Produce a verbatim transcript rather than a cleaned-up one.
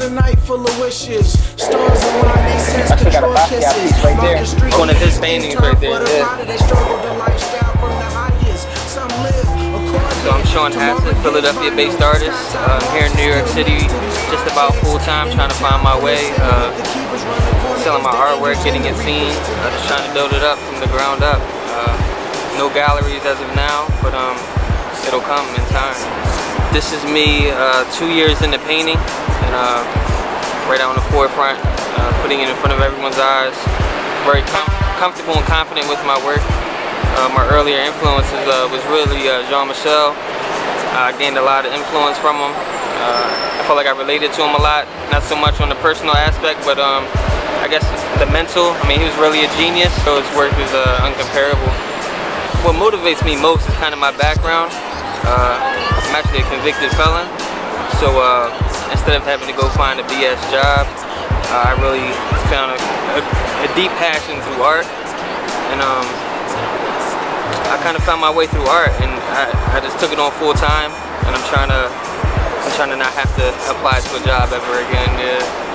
a night full of wishes. Stars align, they sense control kisses. Right there. One of his paintings right there. Yeah. They struggle the lifestyle from the highest. Some live according. So I'm Sean Hassett, Philadelphia-based artist. Uh, I'm here in New York City, just about full-time, trying to find my way. Uh, selling my artwork, getting it seen. Uh, just trying to build it up from the ground up. Uh, no galleries as of now, but um, it'll come in time. This is me uh, two years into painting, and uh, right out on the forefront, uh, putting it in front of everyone's eyes. Very com comfortable and confident with my work. Uh, my earlier influences uh, was really uh, Jean-Michel. I gained a lot of influence from him. Uh, I felt like I related to him a lot, not so much on the personal aspect, but um, I guess the mental. I mean, he was really a genius, so his work is uh, uncomparable. What motivates me most is kind of my background. Uh, I'm actually a convicted felon, so uh, instead of having to go find a B S job, uh, I really found a, a, a deep passion through art, and um, I kind of found my way through art, and I, I just took it on full time, and I'm trying to, I'm trying to not have to apply to a job ever again. Yeah.